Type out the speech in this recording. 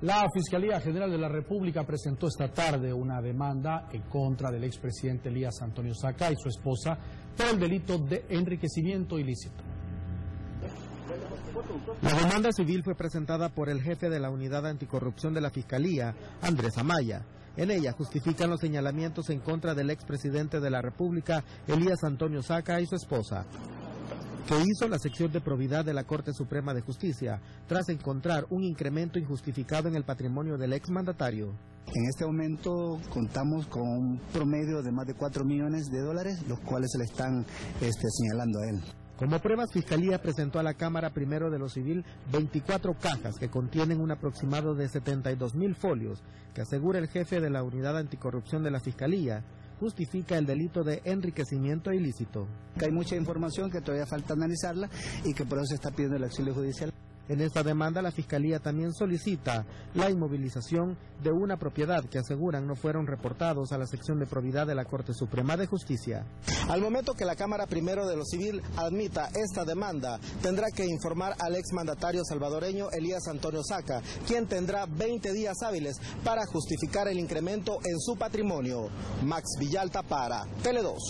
La Fiscalía General de la República presentó esta tarde una demanda en contra del expresidente Elías Antonio Saca y su esposa por el delito de enriquecimiento ilícito. La demanda civil fue presentada por el jefe de la Unidad Anticorrupción de la Fiscalía, Andrés Amaya. En ella justifican los señalamientos en contra del expresidente de la República, Elías Antonio Saca, y su esposa, que hizo la sección de probidad de la Corte Suprema de Justicia tras encontrar un incremento injustificado en el patrimonio del exmandatario. En este momento contamos con un promedio de más de 4 millones de dólares, los cuales se le están señalando a él. Como pruebas, Fiscalía presentó a la Cámara Primero de lo Civil 24 cajas que contienen un aproximado de 72.000 folios que asegura el jefe de la Unidad Anticorrupción de la Fiscalía justifica el delito de enriquecimiento ilícito. Hay mucha información que todavía falta analizarla y que por eso se está pidiendo el auxilio judicial. En esta demanda la Fiscalía también solicita la inmovilización de una propiedad que aseguran no fueron reportados a la sección de probidad de la Corte Suprema de Justicia. Al momento que la Cámara Primero de lo Civil admita esta demanda, tendrá que informar al exmandatario salvadoreño Elías Antonio Saca, quien tendrá 20 días hábiles para justificar el incremento en su patrimonio. Max Villalta para Tele 2.